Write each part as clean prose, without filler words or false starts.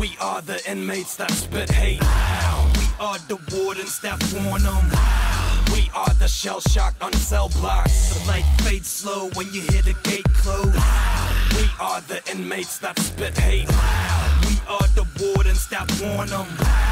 We are the inmates that spit hate. We are the wardens that warn them. We are the shell shock on cell blocks. The light fades slow when you hear the gate close. We are the inmates that spit hate. We are the wardens that warn them.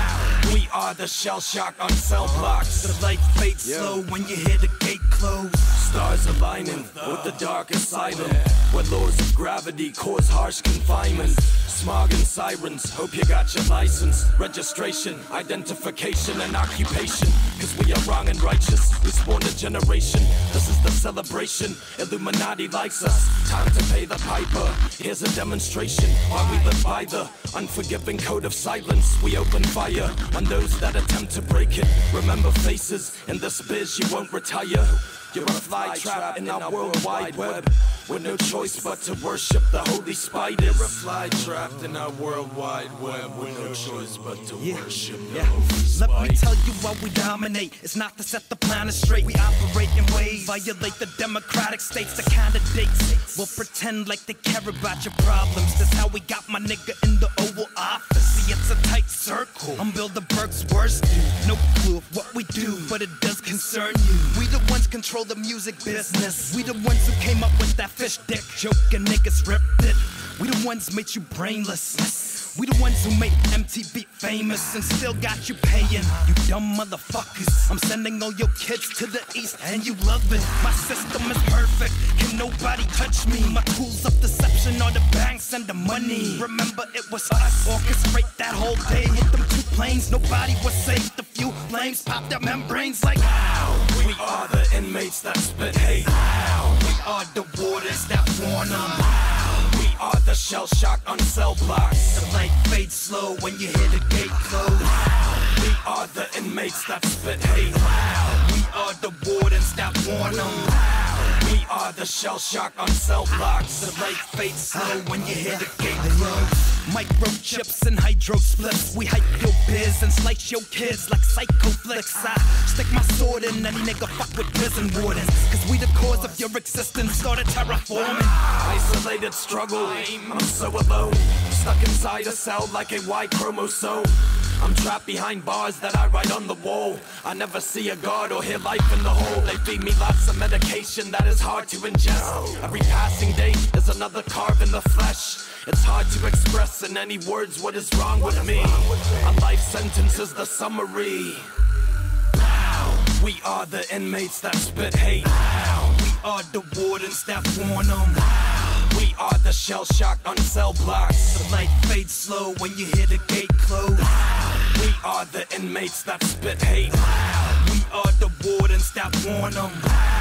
We are the shell shock on cell blocks. The light fades slow when you hear the gate close. Stars aligning with the darkest silent, where laws of gravity cause harsh confinement. Smog and sirens, hope you got your license, registration, identification and occupation. Cause we are wrong and righteous, we spawned a generation. This is the celebration, Illuminati likes us. Time to pay the piper, here's a demonstration. While we live by the unforgiving code of silence, we open fire on those that attempt to break it. Remember faces, in this biz you won't retire. You're a fly trap in our world wide web, with no choice but to worship the holy spiders. You're a fly trapped in our world wide web, with no choice but to worship the holy spiders. Let me tell you why we dominate. It's not to set the planet straight. We operate in ways violate the democratic states. The candidates will pretend like they care about your problems. That's how we got my nigga in the Oval Office. See, it's a tight circle. I'm Bilderberg's worst dude. No clue of what we do, but it does concern you. We the ones control the music business. We the ones who came up with that fish dick joke and niggas ripped it. We the ones made you brainless. We the ones who made MTV famous and still got you paying. You dumb motherfuckers. I'm sending all your kids to the east and you love it. My system is perfect. Can nobody touch me? My tools of deception are the banks and the money. Remember it was us. Orchestrate that whole day. Hit them 2 planes. Nobody was safe. The few flames popped their membranes like ow. We are the inmates that spit hate. We are the wardens that warn them. We are the shell shock on cell blocks. The light fades slow when you hear the gate close. We are the inmates that spit hate. We are the wardens that warn them. We are the shell shock on cell blocks. The light fades slow when you hear the gate close. Microchips and hydro spliffs. We hype your biz and slice your kids like psycho flicks. I stick my sword in any nigga fuck with prison wardens. Cause we the cause of your existence, started terraforming. Isolated struggle, I'm so alone. Stuck inside a cell like a Y chromosome. I'm trapped behind bars that I write on the wall. I never see a guard or hear life in the hole. They feed me lots of medication that is hard to ingest. Every passing day is another carve in the flesh. It's hard to express in any words what is wrong with me. A life sentence is the summary. We are the inmates that spit hate. We are the wardens that warn them. We are the shell shock on cell blocks. The light fades slow when you hear the gate close. We are the inmates that spit hate. We are the wardens that warn them.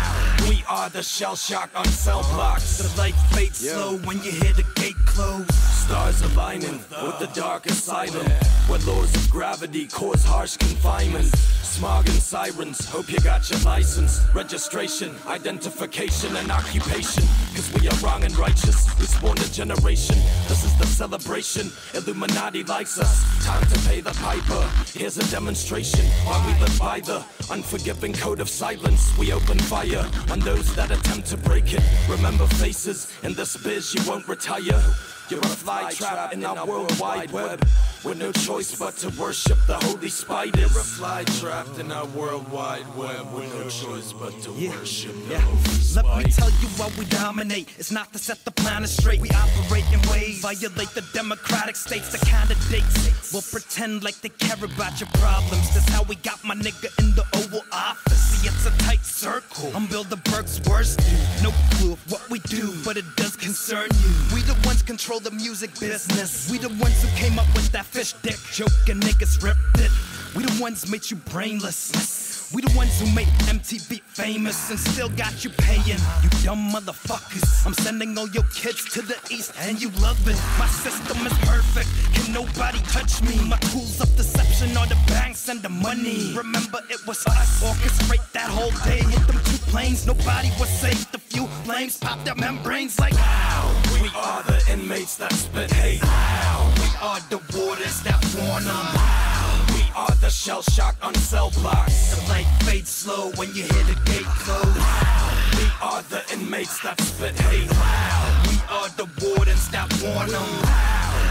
We are the shell shock on cell blocks. The light fades slow when you hear the gate close. Stars aligning with the darkest silent, where laws of gravity cause harsh confinement. Smog and sirens, hope you got your license, registration, identification and occupation. Cause we are wrong and righteous, we spawned a generation. This is the celebration, Illuminati likes us. Time to pay the piper, here's a demonstration. While we live by the unforgiving code of silence, we open fire on those that attempt to break it. Remember faces, in this biz you won't retire. You're a fly trap in our world wide web, with no choice but to worship the holy spiders. You're a fly trapped in our world wide web, with no choice but to worship the holy spiders. Let me tell you why we dominate. It's not to set the planet straight. We operate in ways violate the democratic states. The candidates will pretend like they care about your problems. That's how we got my nigga in the Oval Office. See, it's a tight circle. I'm Bilderberg's worst dude. No clue of what we do, but it does concern you. We the ones control the music business. We the ones who came up with that fish dick joke and niggas ripped it. We the ones made you brainless. We the ones who made MTV famous and still got you paying. You dumb motherfuckers. I'm sending all your kids to the east and you love it. My system is perfect. Can nobody touch me? My tools of deception are the banks and the money. Remember it was us. Orchestrate that whole day. Hit them 2 planes. Nobody was safe. The few flames popped their membranes like ow. We are the inmates that spit hate. We are the wardens that warn them. We are the shell shock on cell blocks. The light fades slow when you hear the gate close. We are the inmates that spit hate. We are the wardens that warn them.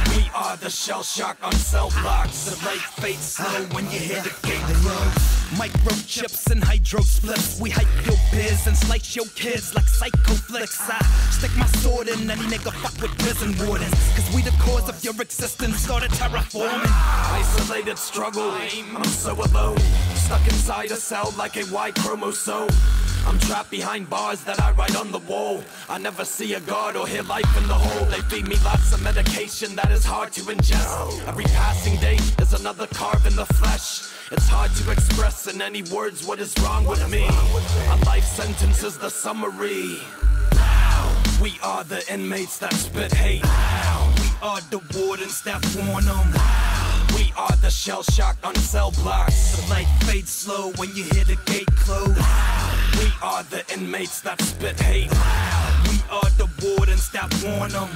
We are the shell shock on cell blocks. The light fades slow when you hear the gate close. Microchips and hydro splits. We hype your biz and slice your kids like psycho flicks. I stick my sword in any nigga fuck with prison wardens. Cause we the cause of your existence, started terraforming. Isolated struggle, I'm so alone. Stuck inside a cell like a Y chromosome. I'm trapped behind bars that I write on the wall. I never see a God or hear life in the hole. They feed me lots of medication that is hard to ingest. Every passing day is another carve in the flesh. It's hard to express in any words what is wrong with me. A life sentence is the summary. We are the inmates that spit hate. We are the wardens that warn them. We are the shell shock on cell blocks. The light fades slow when you hear the gate close. We are the inmates that spit hate. We are the wardens that warn them.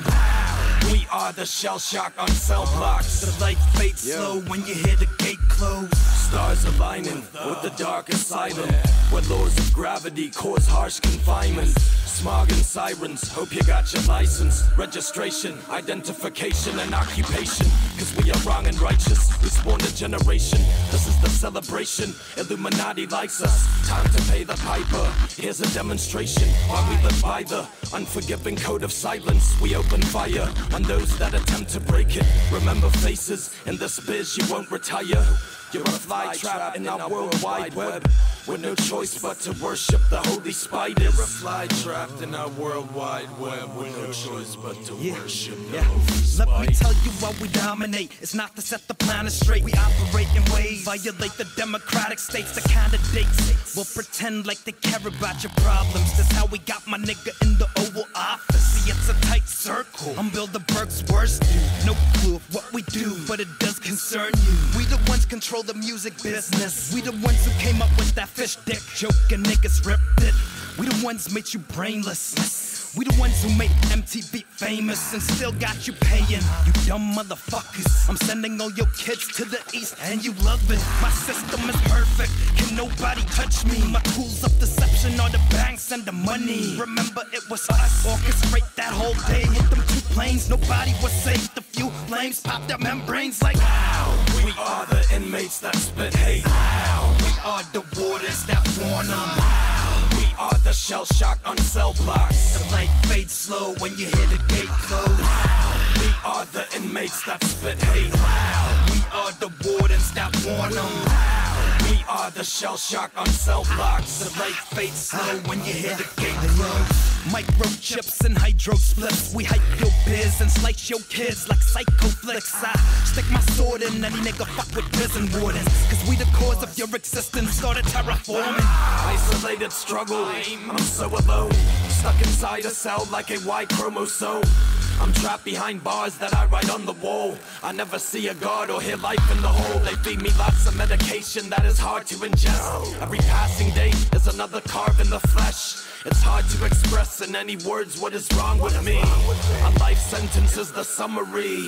We are the shell shock on cell blocks. The light fades slow when you hear the gate close. Stars aligning with the dark asylum, where laws of gravity cause harsh confinement. Smog and sirens, hope you got your license. Registration, identification, and occupation. Cause we are wrong and righteous, we spawned a generation. This is the celebration, Illuminati likes us. Time to pay the piper, here's a demonstration. While we live by the unforgiving code of silence, we open fire on those that attempt to break it. Remember faces, in this biz you won't retire. You're a fly trap in our worldwide web, with no choice but to worship the holy spiders. You're a fly trapped in our worldwide web, with no choice but to worship the holy spiders. Let me tell you why we dominate. It's not to set the planet straight. We operate in ways violate the democratic states. The candidates will pretend like they care about your problems. That's how we got my nigga in the Oval Office. See, it's a tight circle. I'm Bilderberg's worst dude. No clue of what we do, but it does concern you. We the ones control the music business. We the ones who came up with that fish dick joke and niggas ripped it. We the ones made you brainless. We the ones who made MTV famous and still got you paying. You dumb motherfuckers. I'm sending all your kids to the east and you love it. My system is perfect. Can nobody touch me? My tools of deception are the banks and the money. Remember it was us. Orchestrate that whole day with them 2 planes. Nobody was safe. The few flames popped their membranes like we are the inmates that spit hate. We are the wardens that warn them. We are the shell shock on cell blocks. The light fades slow when you hear the gate close. We are the inmates that spit hate. We are the wardens that warn them. We are the shell shock on cell blocks. The light fades slow when you hear the gate close. Microchips and hydro splits. We hype your biz and slice your kids like psycho flicks. I stick my sword in any nigga fuck with prison wardens. Cause we the cause of your existence, started terraforming. Isolated struggle, I'm so alone. Stuck inside a cell like a Y chromosome. I'm trapped behind bars that I write on the wall. I never see a God or hear life in the hole. They feed me lots of medication that is hard to ingest. Every passing day is another carve in the flesh. It's hard to express in any words what is wrong with me. A life sentence is the summary.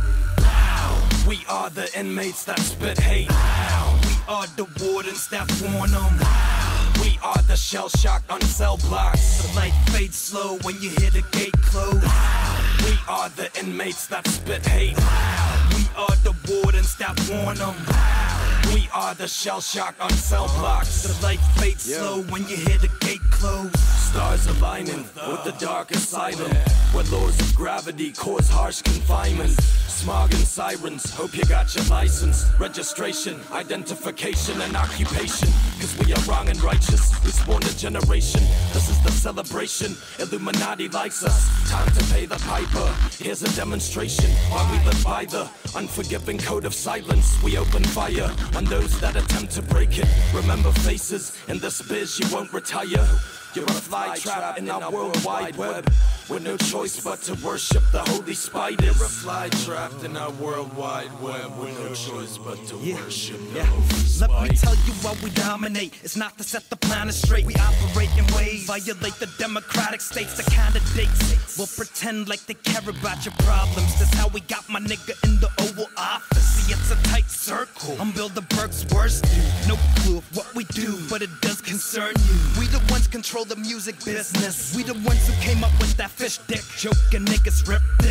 We are the inmates that spit hate. We are the wardens that warn them. We are the shell shock on cell blocks. The light fades slow when you hear the gate close. We are the inmates that spit hate. We are the wardens that warn them. We are the shell shock on cell blocks. The light fades slow when you hear the gate close. Stars aligning with the dark asylum, where laws of gravity cause harsh confinement. Smog and sirens, hope you got your license. Registration, identification, and occupation. Cause we are wrong and righteous, we spawned a generation. This is the celebration, Illuminati likes us. Time to pay the piper, here's a demonstration. While we live by the unforgiving code of silence, we open fire on those that attempt to break it. Remember faces, in this biz you won't retire. You're a fly trap in our worldwide web, with no choice but to worship the holy spiders. You're a fly trapped in our worldwide web, with no choice but to worship the holy spiders. Let me tell you why we dominate. It's not to set the planet straight. We operate in ways violate the democratic states. The candidates will pretend like they care about your problems. That's how we got my nigga in the Oval Office. See, it's a tight circle. I'm Bilderberg's worst dude. No clue of what we do, but it does concern you. We the ones control the music business. We the ones who came up with that fish dick joke and niggas ripped it.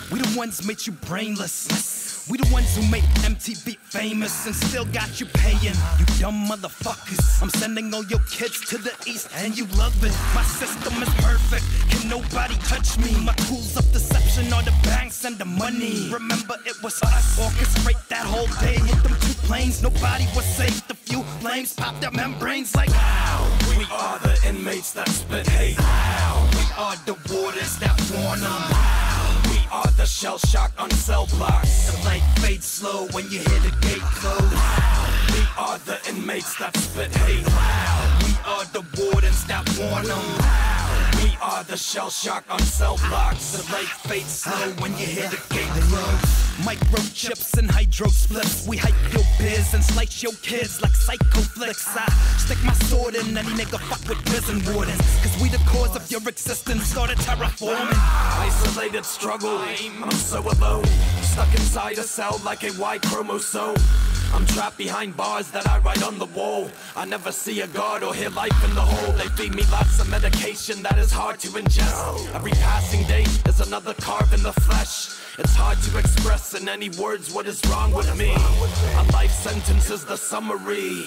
We the ones made you brainless. We the ones who made MTV famous and still got you paying. You dumb motherfuckers. I'm sending all your kids to the east and you love it. My system is perfect. Can nobody touch me? My tools of deception are the banks and the money. Remember it was us. Orchestrate that whole day with them 2 planes. Nobody was safe. The few flames popped their membranes like ow. We are the inmates that spit hate. We are the wardens that warn them. We are the shell shock on cell blocks. The light fades slow when you hear the gate close. We are the inmates that spit hate. We are the wardens that warn them. We are the shell shock on cell blocks. The light fades slow when you hear the gate close. Microchips and hydro spliffs. We hype your biz and slice your kids like psycho flicks. I stick my sword in any nigga fuck with prison wardens. Cause we the cause of your existence. Started terraforming. Isolated struggle, I'm so alone. Stuck inside a cell like a Y chromosome. I'm trapped behind bars that I write on the wall. I never see a God or hear life in the hole. They feed me lots of medication that is hard to ingest. Every passing day is another carve in the flesh. It's hard to express in any words what is wrong with me. A life sentence is the summary.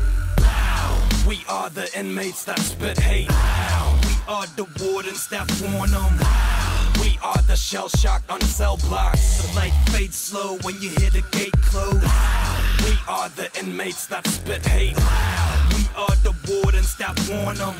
We are the inmates that spit hate. We are the wardens that warn them. We are the shell shock on cell blocks. The light fades slow when you hear the gate close. We are the inmates that spit hate. We are the wardens that warn them.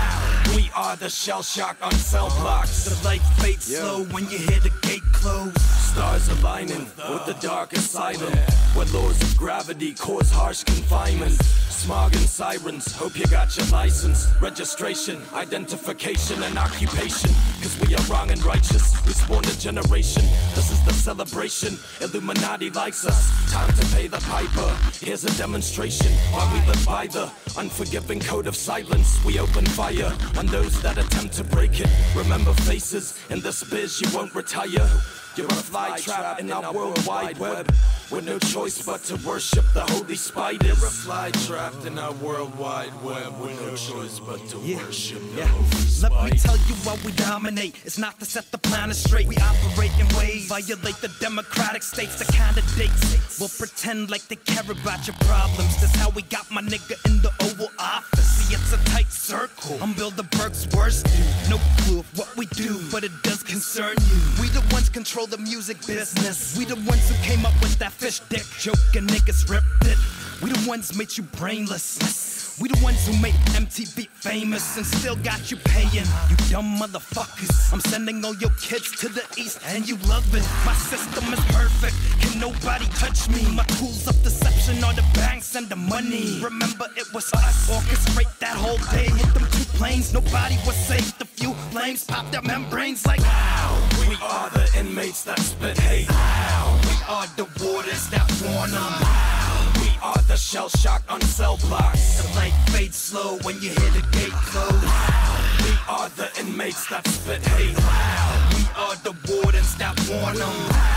We are the shell shock on cell blocks. The light fades slow when you hear the gate close. Stars aligning with the dark asylum, where laws of gravity cause harsh confinement. Smog and sirens, hope you got your license. Registration, identification and occupation. Cause we are wrong and righteous, we spawned a generation. This is the celebration, Illuminati likes us. Time to pay the piper, here's a demonstration. While we live by the unforgiving code of silence, we open fire on those that attempt to break it. Remember faces, in this biz you won't retire. You're a fly trap in our worldwide web, with no choice but to worship the holy spiders. You're a fly trapped in our worldwide web, with no choice but to worship the holy spiders. Let me tell you why we dominate. It's not to set the planet straight. We operate in ways violate the democratic states. The candidates will pretend like they care about your problems. That's how we got my nigga in the Oval Office. See, it's a tight circle. I'm Bilderberg's worst dude. No clue of what we do, but it does concern you. We the ones control the music business. We the ones who came up with that fish dick joke and niggas ripped it. We the ones made you brainless. We the ones who made MTV famous and still got you paying. You dumb motherfuckers. I'm sending all your kids to the east and you love it. My system is perfect. Can nobody touch me? My tools of deception are the banks and the money. Remember it was us. Orchestrate that whole day with them 2 planes. Nobody was safe. The few flames popped their membranes like ow. We are the inmates that spit hate. We are the wardens that warn them. We are the shell shock on cell blocks. The light fades slow when you hear the gate close. We are the inmates that spit hate. We are the wardens that warn them.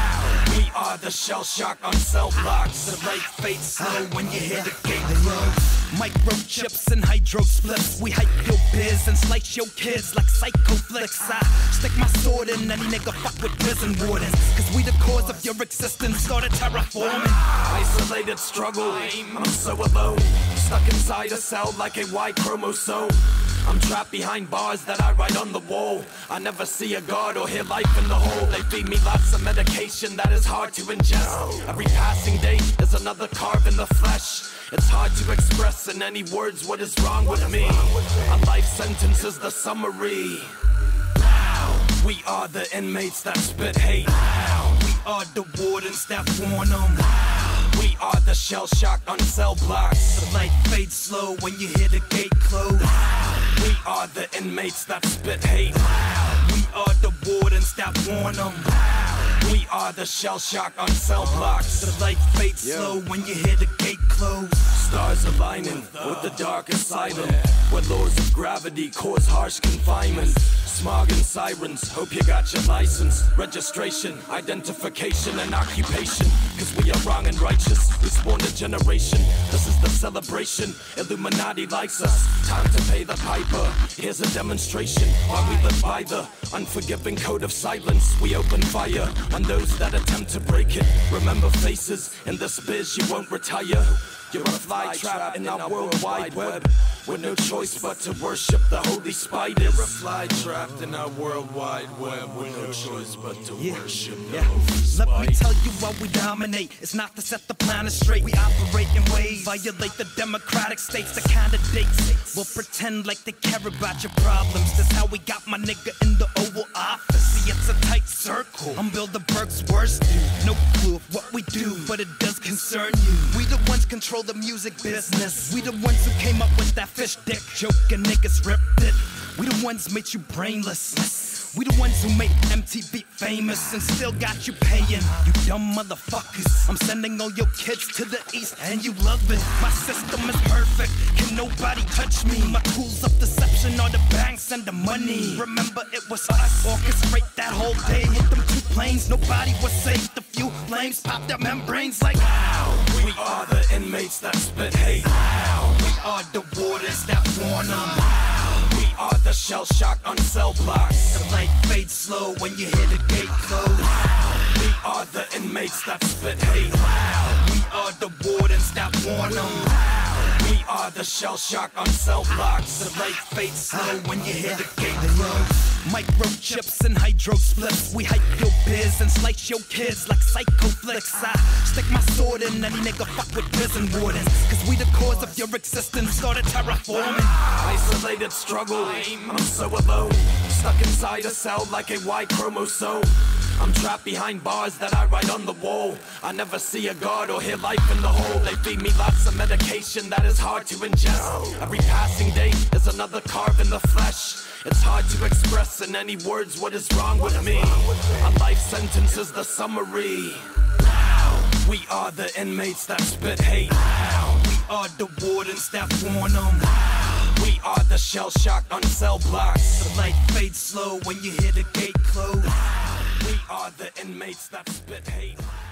We are the shell shock on cell blocks. The light fades slow when you hear the gate close. Microchips and hydro spliffs. We hype your biz and slice your kids like psycho flicks. I stick my sword in any nigga fuck with prison wardens. Cause we the cause of your existence. Started terraforming. Isolated struggle, I'm so alone. Stuck inside a cell like a Y chromosome. I'm trapped behind bars that I write on the wall. I never see a God or hear life in the hole. They feed me lots of medication that is hard to ingest. Every passing day is another carve in the flesh. It's hard to express in any words what is wrong with me. A life sentence is the summary. We are the inmates that spit hate. We are the wardens that warn them. We are the shell shock on cell blocks. The light fades slow when you hear the gate close. We are the inmates that spit hate. We are the wardens that warn them. We are the shell shock on cell blocks. The light fades slow when you hear the gate close. stars aligning with the dark asylum, where laws of gravity cause harsh confinement. Smog and sirens, hope you got your license, registration, identification and occupation. Cause we are wrong and righteous, we spawned a generation. This is the celebration, Illuminati likes us. Time to pay the piper, here's a demonstration. While we live by the unforgiving code of silence, we open fire on those that attempt to break it. Remember faces, in this biz you won't retire. You're a fly trap in our world wide web, with no choice but to worship the holy spiders. You're a fly trapped in our world wide web, with no choice but to worship the holy spiders. Let me tell you why we dominate. It's not to set the planet straight. We operate in ways violate the democratic states. The candidates will pretend like they care about your problems. That's how we got my nigga in the Oval Office. See, it's a tight circle. I'm Bilderberg's worst dude. No clue of what we do, but it does concern you. We the ones control the music business. We the ones who came up with that fish dick joke and niggas ripped it. We the ones made you brainless. We the ones who made MTV famous and still got you paying. You dumb motherfuckers. I'm sending all your kids to the east and you love it. My system is perfect, can nobody touch me. My tools of deception are the banks and the money. Remember it was us, orchestrate that whole day with them 2 planes. Nobody was safe, the few flames popped their membranes like wow. We are the inmates that spit hate. We are the waters that warn them. We are the shell shock on cell blocks. The light fades slow when you hear the gate close. We are the inmates that spit hate. We are the wardens that warn them. We are the shell shock on cell blocks. The light fades slow when you hear the gate close. Microchips and hydro spliffs. We hype your biz and slice your kids like psycho flicks. I stick my sword in any nigga fuck with prison wardens. Cause we the cause of your existence, started terraforming. Isolated struggle, I'm so alone. Stuck inside a cell like a Y chromosome. I'm trapped behind bars that I write on the wall. I never see a God or hear life in the hole. They feed me lots of medication that is hard to ingest. Every passing day is another carve in the flesh. It's hard to express in any words what is wrong with me. A life sentence is the summary. We are the inmates that spit hate. We are the wardens that warn them. We are the shell shock on cell blocks. The light fades slow when you hear the gate close. We are the inmates that spit hate.